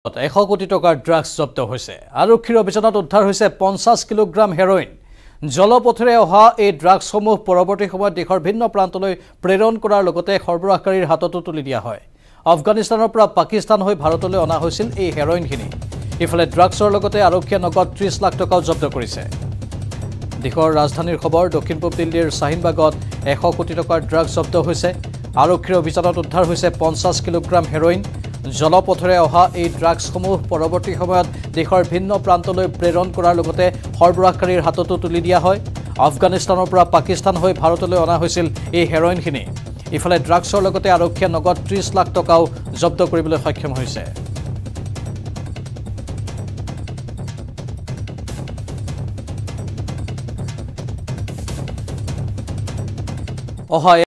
100 কোটি টকাৰ ড্ৰাগছ জব্দ হৈছে আৰক্ষীৰ অভিযানত উদ্ধাৰ হৈছে 50 কিলোগ্ৰাম হেৰ'ইন জলপথৰে অহা এই ড্ৰাগছসমূহ পৰৱৰ্তী সময়ত দেশৰ ভিন্ন প্ৰান্তলৈ প্ৰেৰণ কৰাৰ লগতে সৰবৰাহকাৰীৰ হাততো তুলি দিয়া হয় আফগানিস্তানৰ পৰা পাকিস্তান হৈ ভাৰতলৈ অনা হৈছিল এই হেৰ'ইনখিনি ইফালে ড্ৰাগছৰ লগতে আৰক্ষীয়ে নগদ 30 লাখ টকাও জব্দ কৰিছে দেশৰ ৰাজধানীৰ খবৰ দক্ষিণ পূব দিল্লীৰ শাহিনবাগত 100 কোটি টকাৰ ড্ৰাগছ জব্দ হৈছে আৰক্ষীৰ অভিযানত উদ্ধাৰ হৈছে 50 কিলোগ্ৰাম হেৰ'ইন জলপথৰে অহা এই ড্ৰাগছসমূহ পৰৱৰ্তী সময়ত দেশৰ ভিন্ন প্ৰান্তলৈ প্ৰেৰণ কৰাৰ লগতে সৰবৰাহকাৰীৰ হাততো তুলি দিয়া হয় আফগানিস্তানৰ পৰা পাকিস্তান হৈ ভাৰতলৈ অনা হৈছিল এই হেৰ'ইনখিনি ইফালে ড্ৰাগছৰ লগতে আৰক্ষীয়ে নগদ 30 লাখ টকাও জব্দ কৰিবলৈ সক্ষম হৈছে